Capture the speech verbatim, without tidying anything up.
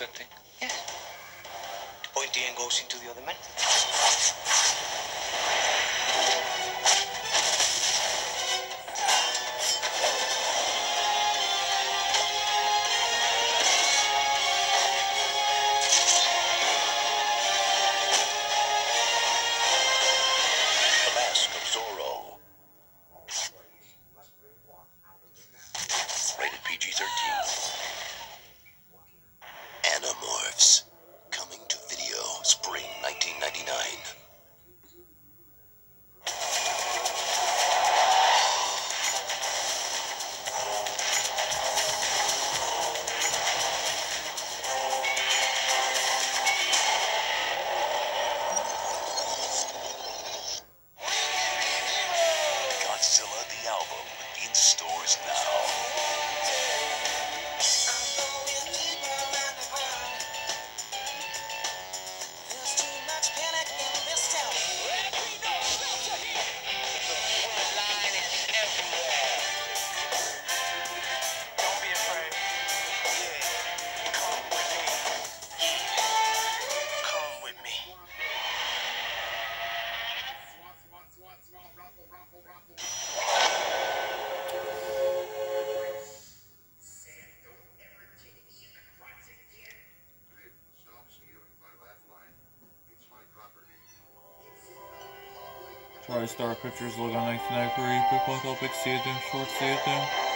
that thing? Yes. The pointy end goes into the other man. The Mask of Zorro. Rated P G thirteen. Animorphs. Coming to video spring nineteen ninety-nine. Godzilla the album in stores now. TriStar Pictures logo nineteen ninety-three, People Big Theater, Short Theater.